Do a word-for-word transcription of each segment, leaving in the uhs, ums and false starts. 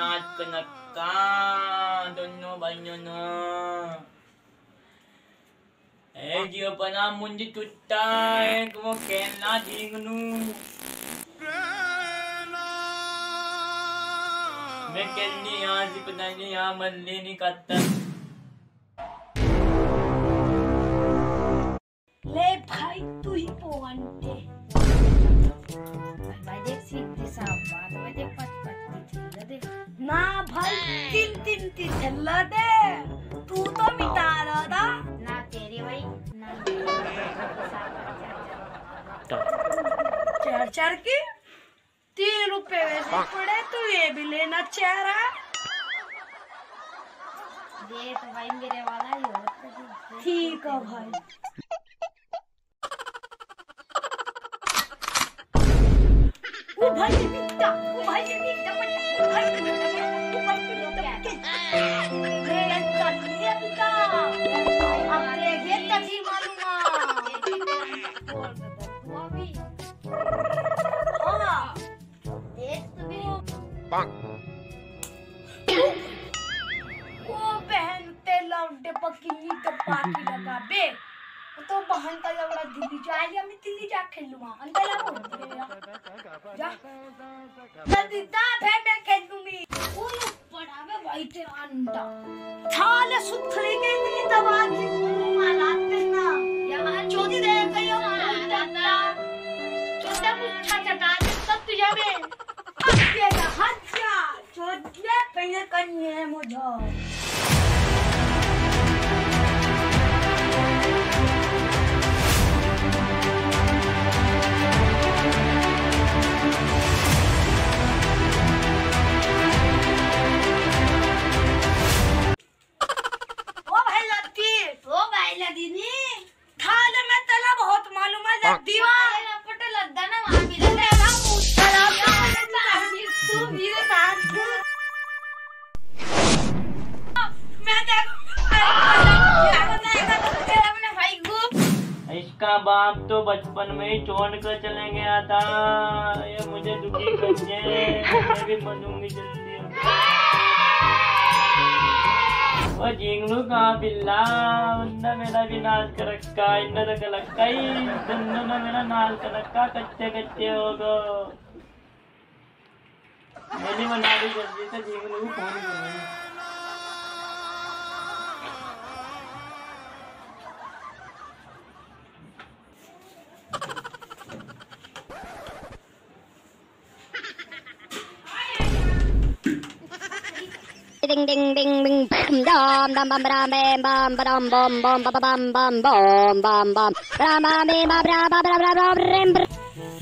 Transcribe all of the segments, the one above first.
नाच कनक्का दोनों भाइयों नो ए जियो पना मुंजी टूटा है वो कहना जीगनू मैं कहनी यहाँ से पता नहीं यहाँ मल्ले नहीं करता ले भाई तू ही पोंटे भाई देख सीधी सामान भाई देख पच पच थी दे ना भाई तीन तीन तीन चला दे तू तो मिटा रहा था ना तेरी भाई ना चार चार की तीन रुपए वैसे पड़े तो ये भी लेना चाह रहा दे तो भाई मेरे वाला ही हो ठीक है भाई ओ भाई ये बिकता ओ भाई ये बिकता ओ भाई ये बिकता ओ भाई ये बिकता ये चलिए बिका अब ये तभी मालूमा बोल बता तू अभी हां देख तू भी ओ बहन ते लौंडे पक्की तो पाकी लगा बे तो बहन का लवड़ा दिल्ली जाएगी हम दिल्ली जा खेलूंगा अंदर ला बोल जा जल्दी जा फिर मैं खेलूंगी वो पड़ा में भाई तेरा अंडा थाले सुथरे के इतनी दवा की मालाते ना यहां चोदी दे गई हो अंडा चोदा मुच्छा चटा दे सब तुझे में अब ये हाथ जा चोदले पहले करनी है मुझे इसका बाप तो बचपन में ही छोड़ कर चले गया था ये मुझे दुखी करते मैं भी मरूंगी जल्दी वो जिंगलू कहाँ बिल्ला उन्ना मेरा भी नाच कर रखा इन्ना तक लगता ही दोनों ने मेरा नाच कर रखा कच्चे कच्चे हो गो मेरी बना दी जल्दी से जिंगलू को फोन करूंगी ding ding ding ding dum dum bum bam bam bam bam bam bam bam bam bam bam bam bam bam bam bam bam bam bam bam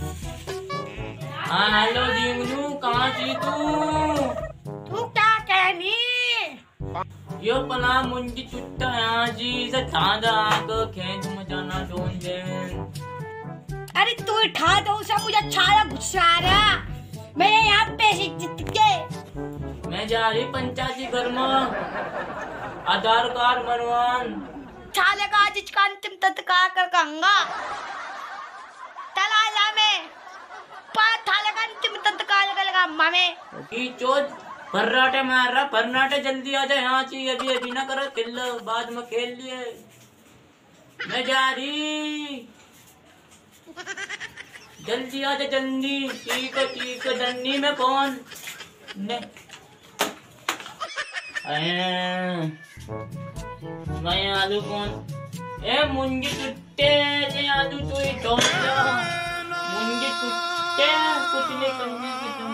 हाँ हेलो जिंगलू कहाँ थी तू तू क्या कहनी यो पला मुंजी चुट्टा यहाँ जी से ताजा आकर खेत में जाना ढूंढ दे अरे तू उठा दो उसे मुझे छाया गुस्सा आ रहा मैं यहाँ पैसे जीत के मैं जा रही पंचायती घर में आधार कार्ड बनवान छाले का आज इसका अंतिम तत्कार कर कहूँगा तलाला में पाँच थाले का अंतिम तत्कार कर लगा अम्मा में की चोट फर्राटे मार रहा फर्राटे जल्दी आ जाए यहाँ चाहिए अभी अभी ना करो खेल लो बाद में खेल लिए मैं जा रही जल्दी आ जा जल्दी ठीक है ठीक है डंडी में कौन ने मैं आलू कौन ए मुंजी टूटे ये आलू तो ही डोल मुंजी टूटे कुछ नहीं करने की तुम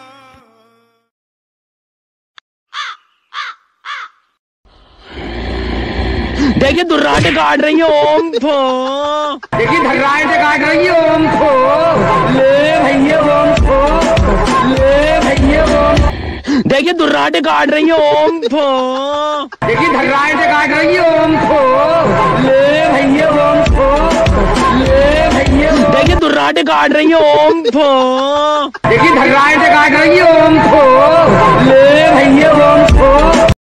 देखिए दुर्राटे काट रही है ओम फो देखिए धर्राटे काट रही है ओम फो ले भैया ओम फो ले भैया ओम देखिए दुर्राटे काट रही है ओम फो देखिए धर्राटे काट रही है ओम फो ले भैया ओम फो ले भैया देखिए दुर्राटे काट रही है ओम फो देखिए धर्राटे काट रही है ओम फो ले भैया ओम फो